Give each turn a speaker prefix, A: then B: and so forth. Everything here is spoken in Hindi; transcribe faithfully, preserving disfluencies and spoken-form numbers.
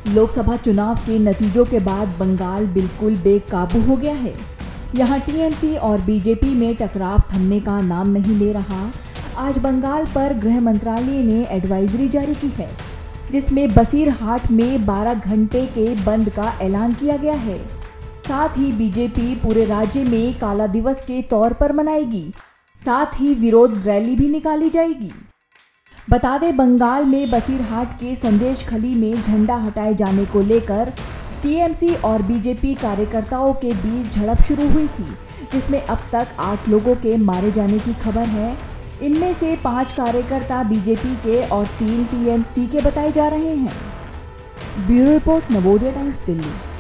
A: लोकसभा चुनाव के नतीजों के बाद बंगाल बिल्कुल बेकाबू हो गया है। यहाँ टीएमसी और बीजेपी में टकराव थमने का नाम नहीं ले रहा। आज बंगाल पर गृह मंत्रालय ने एडवाइजरी जारी की है, जिसमें बसीरहाट में बारह घंटे के बंद का ऐलान किया गया है। साथ ही बीजेपी पूरे राज्य में काला दिवस के तौर पर मनाएगी। साथ ही विरोध रैली भी निकाली जाएगी। बता दें, बंगाल में बसीरहाट के संदेश खली में झंडा हटाए जाने को लेकर टीएमसी और बीजेपी कार्यकर्ताओं के बीच झड़प शुरू हुई थी, जिसमें अब तक आठ लोगों के मारे जाने की खबर है। इनमें से पांच कार्यकर्ता बीजेपी के और तीन टीएमसी के बताए जा रहे हैं। Bureau report, Navodaya Times, Delhi.